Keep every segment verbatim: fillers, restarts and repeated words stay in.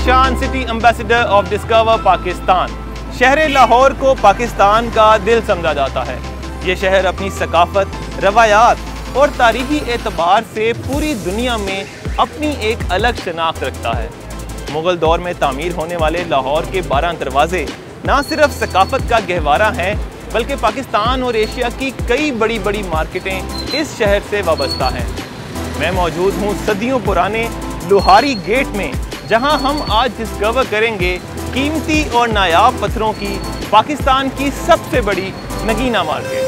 Zeeshan city ambassador of Discover Pakistan. शहर लाहौर को पाकिस्तान का दिल समझा जाता है। ये शहर अपनी सकाफत, रवायात और तारीखी एतबार से पूरी दुनिया में अपनी एक अलग शनाख्त रखता है। मुग़ल दौर में तामीर होने वाले लाहौर के बारह दरवाजे ना सिर्फ सकाफत का गहवारा हैं, बल्कि पाकिस्तान और एशिया की कई बड़ी बड़ी मार्केटें इस शहर से वाबस्ता हैं। मैं मौजूद हूँ सदियों पुराने लोहारी गेट में, जहाँ हम आज डिस्कवर करेंगे कीमती और नायाब पत्थरों की पाकिस्तान की सबसे बड़ी नगीना मार्केट।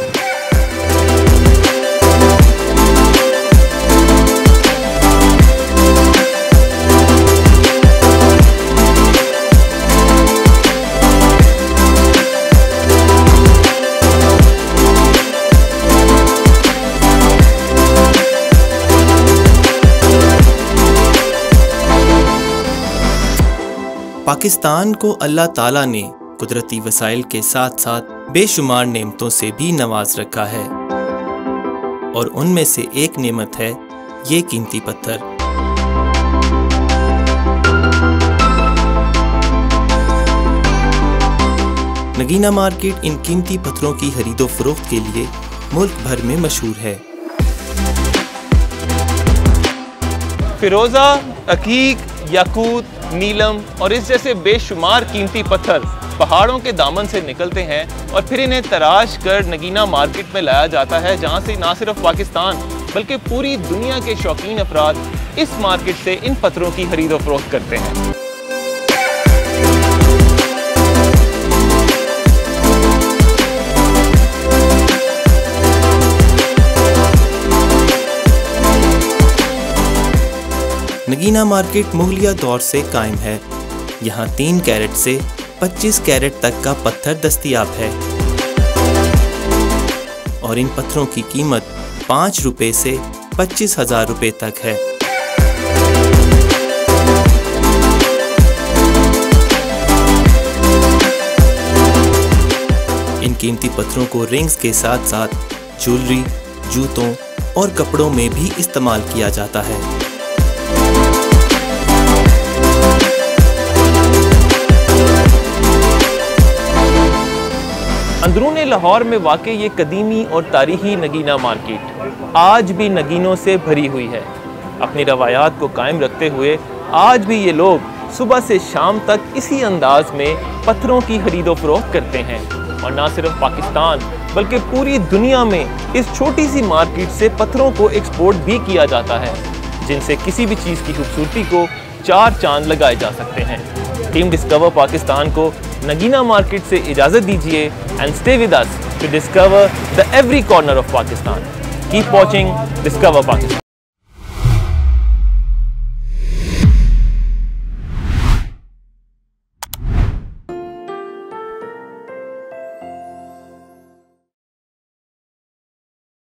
पाकिस्तान को अल्लाह ताला ने कुदरती वसाइल के साथ साथ बेशुमार नेमतों से भी नवाज रखा है, और उनमें से एक नेमत है ये कीमती पत्थर। नगीना मार्केट इन कीमती पत्थरों की खरीदो फरोख्त के लिए मुल्क भर में मशहूर है। फिरोजा, अकीक, याकूत, नीलम और इस जैसे बेशुमार कीमती पत्थर पहाड़ों के दामन से निकलते हैं और फिर इन्हें तराश कर नगीना मार्केट में लाया जाता है, जहां से ना सिर्फ पाकिस्तान बल्कि पूरी दुनिया के शौकीन अफराद इस मार्केट से इन पत्थरों की खरीदो फरोख्त करते हैं। नगीना मार्केट मुगलिया दौर से कायम है। यहाँ तीन कैरेट से पच्चीस कैरेट तक का पत्थर दस्तयाब है, और इन पत्थरों की कीमत पाँच रुपए से पच्चीस हजार रुपए तक है। इन कीमती पत्थरों को रिंग्स के साथ साथ ज्वेलरी, जूतों और कपड़ों में भी इस्तेमाल किया जाता है। अंदरून लाहौर में वाक़ ये कदीमी और तारीखी नगीना मार्केट आज भी नगीनों से भरी हुई है। अपनी रवायात को कायम रखते हुए आज भी ये लोग सुबह से शाम तक इसी अंदाज में पत्थरों की खरीदो फरोख्त करते हैं, और ना सिर्फ पाकिस्तान बल्कि पूरी दुनिया में इस छोटी सी मार्केट से पत्थरों को एक्सपोर्ट भी किया जाता है, जिनसे किसी भी चीज़ की खूबसूरती को चार चांद लगाए जा सकते हैं। टीम डिस्कवर पाकिस्तान को नगीना मार्केट से इजाज़त दीजिए and stay with us to discover the every corner of Pakistan. Keep watching Discover Pakistan.